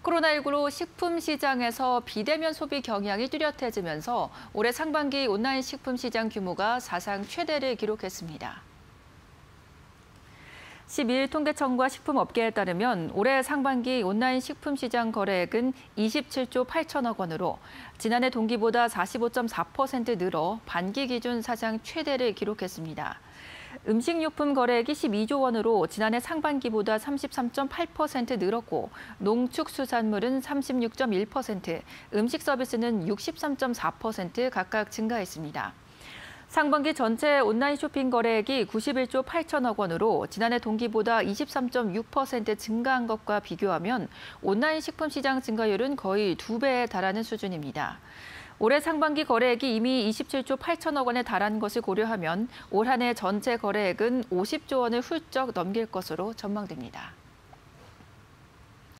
코로나19로 식품 시장에서 비대면 소비 경향이 뚜렷해지면서 올해 상반기 온라인 식품 시장 규모가 사상 최대를 기록했습니다. 12일 통계청과 식품업계에 따르면 올해 상반기 온라인 식품 시장 거래액은 27조 8천억 원으로 지난해 동기보다 45.4% 늘어 반기 기준 사상 최대를 기록했습니다. 음식료품 거래액이 12조 원으로 지난해 상반기보다 33.8% 늘었고 농축수산물은 36.1%, 음식 서비스는 63.4% 각각 증가했습니다. 상반기 전체 온라인 쇼핑 거래액이 91조 8천억 원으로 지난해 동기보다 23.6% 증가한 것과 비교하면 온라인 식품 시장 증가율은 거의 2배에 달하는 수준입니다. 올해 상반기 거래액이 이미 27조 8천억 원에 달한 것을 고려하면 올 한 해 전체 거래액은 50조 원을 훌쩍 넘길 것으로 전망됩니다.